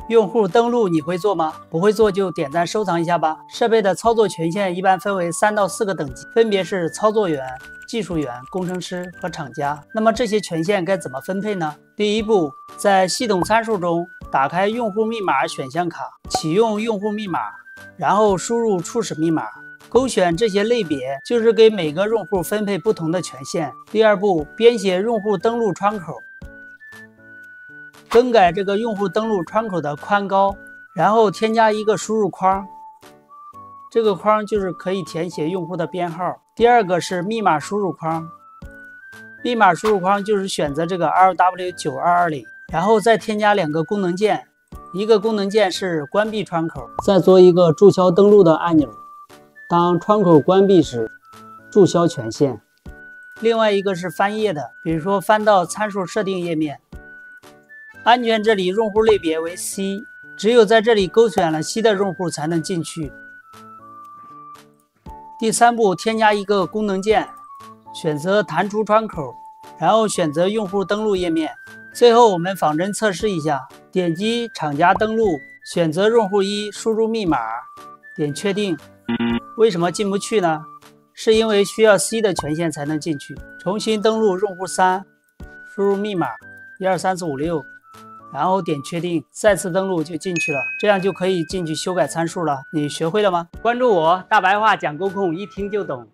用户登录你会做吗？不会做就点赞收藏一下吧。设备的操作权限一般分为3到4个等级，分别是操作员、技术员、工程师和厂家。那么这些权限该怎么分配呢？第一步，在系统参数中打开用户密码选项卡，启用用户密码，然后输入初始密码。勾选这些类别，就是给每个用户分配不同的权限。第二步，编写用户登录窗口。更改这个用户登录窗口的宽高，然后添加一个输入框，这个框就是可以填写用户的编号。第二个是密码输入框，密码输入框就是选择这个 LW9220，然后再添加2个功能键，一个功能键是关闭窗口，再做一个注销登录的按钮，当窗口关闭时注销权限。另外一个是翻页的，比如说翻到参数设定页面。安全这里用户类别为 C， 只有在这里勾选了 C 的用户才能进去。第3步，添加一个功能键，选择弹出窗口，然后选择用户登录页面。最后我们仿真测试一下，点击厂家登录，选择用户1，输入密码，点确定。为什么进不去呢？是因为需要 C 的权限才能进去。重新登录用户3，输入密码123456。然后点确定，再次登录就进去了，这样就可以进去修改参数了。你学会了吗？关注我，大白话讲工控，一听就懂。